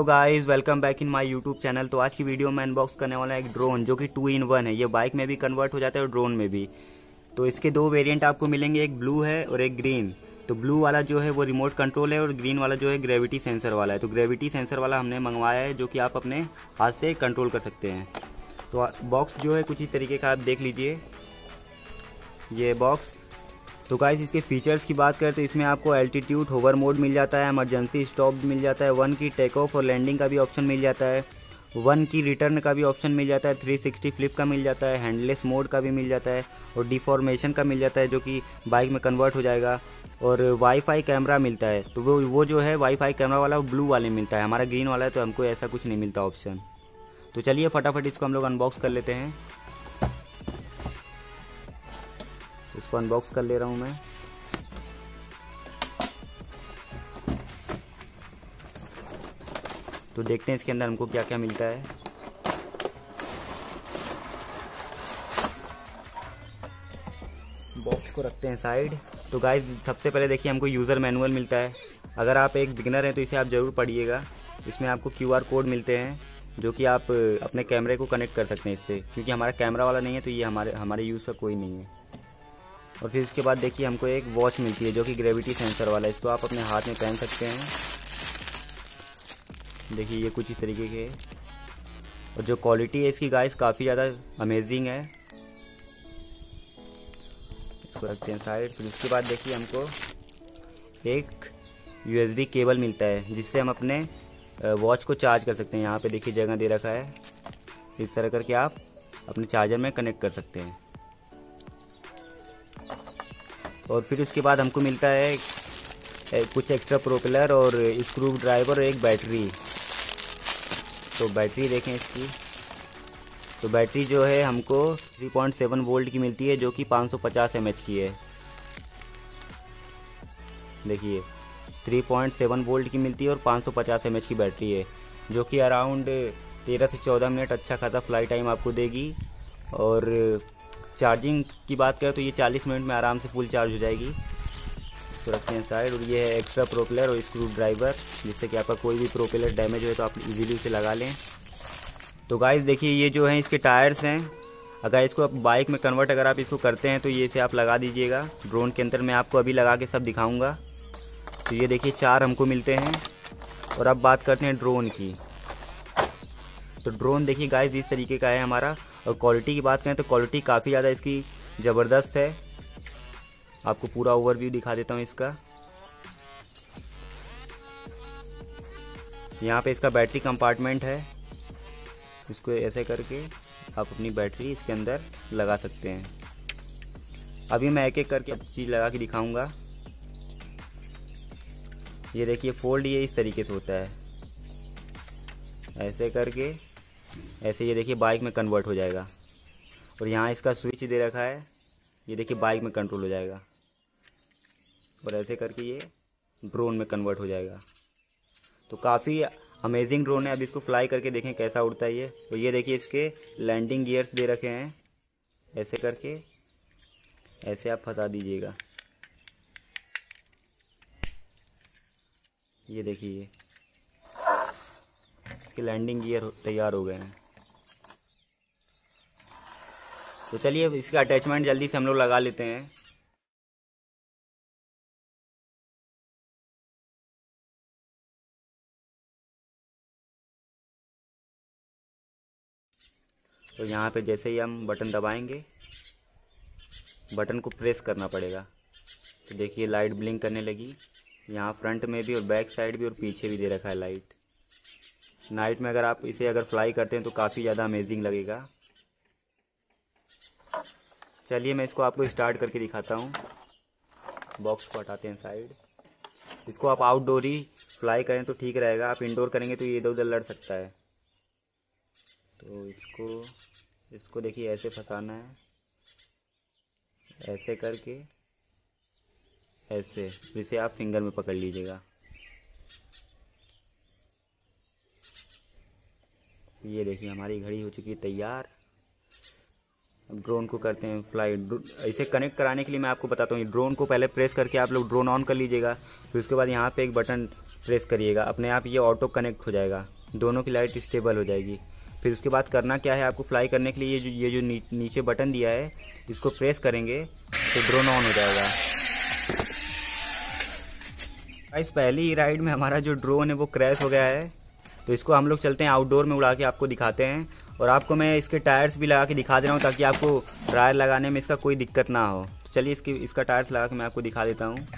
Guys, welcome back in my YouTube channel. तो आज की वीडियो में अनबॉक्स करने वाला है एक ड्रोन जो कि 2 in 1 है। ये बाइक में भी कन्वर्ट हो जाता है और ड्रोन में भी। तो इसके दो वेरिएंट आपको मिलेंगे, एक ब्लू है और एक ग्रीन। तो ब्लू वाला जो है वो रिमोट कंट्रोल है और ग्रीन वाला जो है ग्रेविटी सेंसर वाला है। तो ग्रेविटी सेंसर वाला हमने मंगवाया है जो कि आप अपने हाथ से कंट्रोल कर सकते हैं। तो बॉक्स जो है कुछ इस तरीके का आप देख लीजिए, ये बॉक्स। तो गाइस, इसके फीचर्स की बात करें तो इसमें आपको एल्टीट्यूड होवर मोड मिल जाता है, इमरजेंसी स्टॉप मिल जाता है, 1 की टेक ऑफ और लैंडिंग का भी ऑप्शन मिल जाता है, 1 की रिटर्न का भी ऑप्शन मिल जाता है, 360 फ्लिप का मिल जाता है, हैंडलेस मोड का भी मिल जाता है और डिफॉर्मेशन का मिल जाता है जो कि बाइक में कन्वर्ट हो जाएगा। और वाईफाई कैमरा मिलता है। तो वो जो है वाईफाई कैमरा वाला ब्लू वाले मिलता है, हमारा ग्रीन वाला है तो हमको ऐसा कुछ नहीं मिलता ऑप्शन। तो चलिए फटाफट इसको हम लोग अनबॉक्स कर लेते हैं। इसको अनबॉक्स कर ले रहा हूं मैं। तो देखते हैं इसके अंदर हमको क्या क्या मिलता है। बॉक्स को रखते हैं साइड। तो गाइस, सबसे पहले देखिए हमको यूज़र मैनुअल मिलता है। अगर आप एक बिगिनर हैं तो इसे आप ज़रूर पढ़िएगा। इसमें आपको QR कोड मिलते हैं जो कि आप अपने कैमरे को कनेक्ट कर सकते हैं इससे, क्योंकि हमारा कैमरा वाला नहीं है तो ये हमारे यूज़ का कोई नहीं है। और फिर उसके बाद देखिए हमको एक वॉच मिलती है जो कि ग्रेविटी सेंसर वाला है। इसको आप अपने हाथ में पहन सकते हैं। देखिए ये कुछ इस तरीके के। और जो क्वालिटी है इसकी गाइस काफ़ी ज़्यादा अमेजिंग है। इसको रखते हैं साइड। फिर उसके बाद देखिए हमको एक USB केबल मिलता है जिससे हम अपने वॉच को चार्ज कर सकते हैं। यहाँ पे देखिए जगह दे रखा है, इस तरह करके आप अपने चार्जर में कनेक्ट कर सकते हैं। और फिर उसके बाद हमको मिलता है कुछ एक्स्ट्रा प्रोपेलर और स्क्रू ड्राइवर और एक बैटरी। तो बैटरी देखें इसकी। तो बैटरी जो है हमको 3.7 वोल्ट की मिलती है जो कि 550 mAh की है। देखिए 3.7 वोल्ट की मिलती है और 550 mAh की बैटरी है जो कि अराउंड 13 से 14 मिनट अच्छा खासा फ्लाई टाइम आपको देगी। और चार्जिंग की बात करें तो ये 40 मिनट में आराम से फुल चार्ज हो जाएगी। इसको रखते हैं साइड। और ये है एक्स्ट्रा प्रोपेलर और स्क्रू ड्राइवर, जिससे कि आपका कोई भी प्रोपेलर डैमेज हो तो आप इजीली उसे लगा लें। तो गाइस देखिए, ये जो है इसके टायर्स हैं। अगर इसको आप बाइक में कन्वर्ट अगर आप इसको करते हैं तो ये इसे आप लगा दीजिएगा ड्रोन के अंदर। मैं आपको अभी लगा के सब दिखाऊंगा। तो ये देखिए 4 हमको मिलते हैं। और अब बात करते हैं ड्रोन की। तो ड्रोन देखिए गाइस इस तरीके का है हमारा। और क्वालिटी की बात करें तो क्वालिटी काफ़ी ज़्यादा इसकी ज़बरदस्त है। आपको पूरा ओवरव्यू दिखा देता हूँ इसका। यहाँ पे इसका बैटरी कंपार्टमेंट है। इसको ऐसे करके आप अपनी बैटरी इसके अंदर लगा सकते हैं। अभी मैं एक एक करके चीज़ लगा के दिखाऊंगा। ये देखिए फोल्ड ये इस तरीके से होता है, ऐसे करके ऐसे ये देखिए बाइक में कन्वर्ट हो जाएगा। और यहाँ इसका स्विच दे रखा है, ये देखिए बाइक में कंट्रोल हो जाएगा। और ऐसे करके ये ड्रोन में कन्वर्ट हो जाएगा। तो काफ़ी अमेजिंग ड्रोन है। अब इसको फ्लाई करके देखें कैसा उड़ता है ये। तो ये देखिए इसके लैंडिंग गियर्स दे रखे हैं, ऐसे करके ऐसे आप फंसा दीजिएगा। ये देखिए इसके लैंडिंग गियर तैयार हो गए हैं। तो चलिए अब इसका अटैचमेंट जल्दी से हम लोग लगा लेते हैं। तो यहाँ पे जैसे ही हम बटन दबाएंगे, बटन को प्रेस करना पड़ेगा। तो देखिए लाइट ब्लिंक करने लगी, यहाँ फ्रंट में भी और बैक साइड भी और पीछे भी दे रखा है लाइट। नाइट में अगर इसे फ्लाई करते हैं तो काफ़ी ज़्यादा अमेजिंग लगेगा। चलिए मैं इसको आपको स्टार्ट करके दिखाता हूँ। बॉक्स को हटाते हैं साइड। इसको आप आउटडोर ही फ्लाई करें तो ठीक रहेगा, आप इंडोर करेंगे तो ये इधर उधर लड़ सकता है। तो इसको देखिए ऐसे फंसाना है, ऐसे करके ऐसे, जिसे आप फिंगर में पकड़ लीजिएगा। ये देखिए हमारी घड़ी हो चुकी है तैयार। अब ड्रोन को करते हैं फ्लाई। इसे कनेक्ट कराने के लिए मैं आपको बताता हूँ, ड्रोन को पहले प्रेस करके आप लोग ड्रोन ऑन कर लीजिएगा। फिर उसके बाद यहाँ पे एक बटन प्रेस करिएगा, अपने आप ये ऑटो कनेक्ट हो जाएगा। दोनों की लाइट स्टेबल हो जाएगी। फिर उसके बाद करना क्या है आपको, फ्लाई करने के लिए ये जो नीचे बटन दिया है इसको प्रेस करेंगे तो ड्रोन ऑन हो जाएगा। गाइस पहली ही राइड में हमारा जो ड्रोन है वो क्रैश हो गया है, तो इसको हम लोग चलते हैं आउटडोर में उड़ा के आपको दिखाते हैं। और आपको मैं इसके टायर्स भी लगा के दिखा दे रहा हूँ ताकि आपको टायर लगाने में इसका कोई दिक्कत ना हो। तो चलिए इसका टायर्स लगा के मैं आपको दिखा देता हूँ।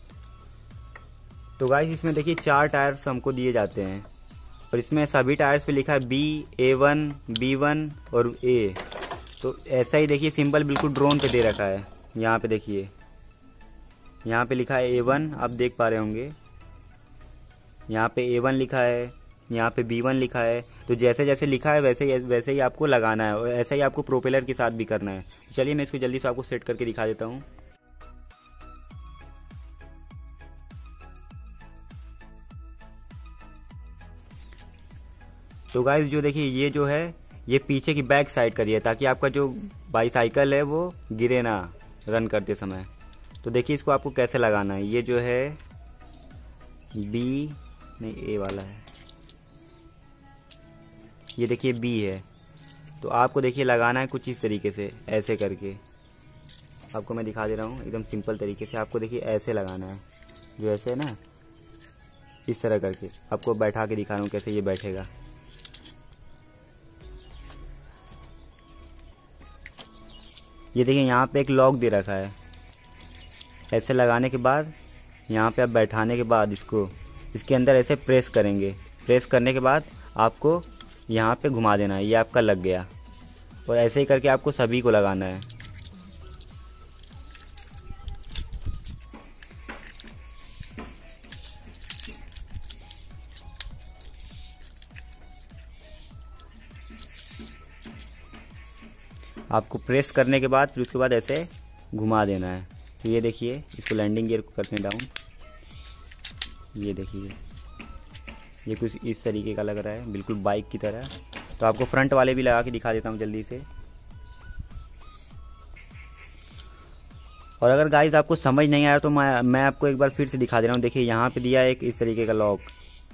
तो गाइस इसमें देखिए 4 टायर्स हमको दिए जाते हैं और इसमें सभी टायर्स पे लिखा है B, A1, B1 और A। तो ऐसा ही देखिए सिंबल बिल्कुल ड्रोन पे दे रखा है। यहाँ पे देखिए, यहाँ पे लिखा है A1, आप देख पा रहे होंगे। यहाँ पे A1 लिखा है, यहाँ पे B1 लिखा है। तो जैसे जैसे लिखा है वैसे ही आपको लगाना है और ऐसा ही आपको प्रोपेलर के साथ भी करना है। चलिए मैं इसको जल्दी से आपको सेट करके दिखा देता हूँ। तो गाइस जो देखिए ये जो है ये पीछे की बैक साइड करिए ताकि आपका जो बाईसाइकिल है वो गिरे ना रन करते समय। तो देखिए इसको आपको कैसे लगाना है। ये जो है B नहीं A वाला है, ये देखिए B है। तो आपको देखिए लगाना है कुछ इस तरीके से, ऐसे करके आपको मैं दिखा दे रहा हूँ एकदम सिंपल तरीके से। आपको देखिए ऐसे लगाना है, जो ऐसे है ना, इस तरह करके आपको बैठा के दिखा रहा हूँ कैसे ये बैठेगा। ये देखिए यहाँ पे एक लॉक दे रखा है। ऐसे लगाने के बाद यहाँ पे आप बैठाने के बाद इसको इसके अंदर ऐसे प्रेस करेंगे। प्रेस करने के बाद आपको यहाँ पे घुमा देना है, ये आपका लग गया। और ऐसे ही करके आपको सभी को लगाना है। आपको प्रेस करने के बाद फिर उसके बाद ऐसे घुमा देना है। तो ये देखिए इसको लैंडिंग गियर को करते हैं डाउन। ये देखिए ये कुछ इस तरीके का लग रहा है, बिल्कुल बाइक की तरह। तो आपको फ्रंट वाले भी लगा के दिखा देता हूँ जल्दी से। और अगर गाइस आपको समझ नहीं आया तो मैं आपको एक बार फिर से दिखा दे रहा हूँ। देखिए यहाँ पे दिया है एक इस तरीके का लॉक।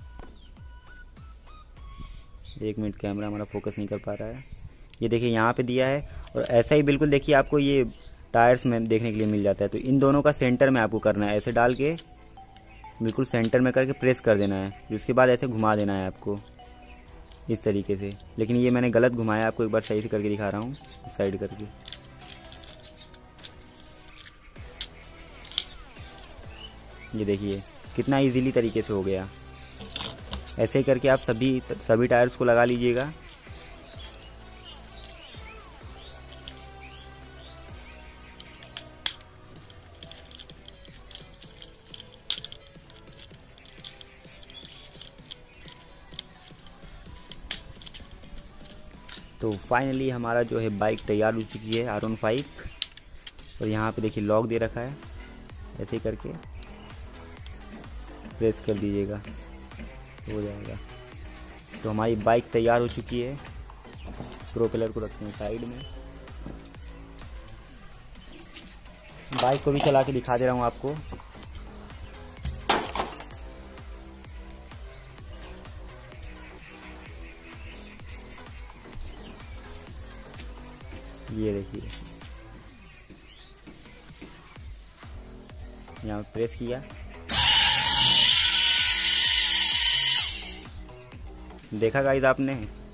1 मिनट, कैमरा हमारा फोकस नहीं कर पा रहा है। ये देखिए यहाँ पे दिया है और ऐसा ही बिल्कुल देखिए आपको ये टायर्स में देखने के लिए मिल जाता है। तो इन दोनों का सेंटर में आपको करना है, ऐसे डाल के बिल्कुल सेंटर में करके प्रेस कर देना है। फिर उसके बाद ऐसे घुमा देना है आपको इस तरीके से। लेकिन ये मैंने गलत घुमाया, आपको एक बार सही से करके दिखा रहा हूँ, इस साइड करके। ये देखिए कितना इजीली तरीके से हो गया। ऐसे ही करके आप सभी टायर्स को लगा लीजिएगा। तो फाइनली हमारा जो है बाइक तैयार हो चुकी है R15। और यहाँ पे देखिए लॉक दे रखा है, ऐसे ही करके प्रेस कर दीजिएगा, हो जाएगा। तो हमारी बाइक तैयार हो चुकी है। प्रोपेलर को रखते हैं साइड में। बाइक को भी चला के दिखा दे रहा हूँ आपको। ये देखिए यहाँ प्रेस किया, देखा गाइस आपने।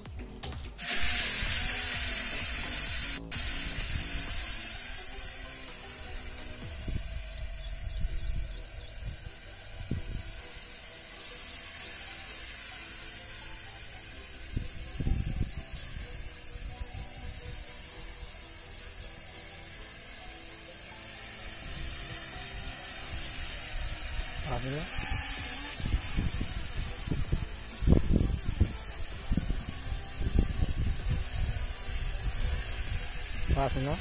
पास ना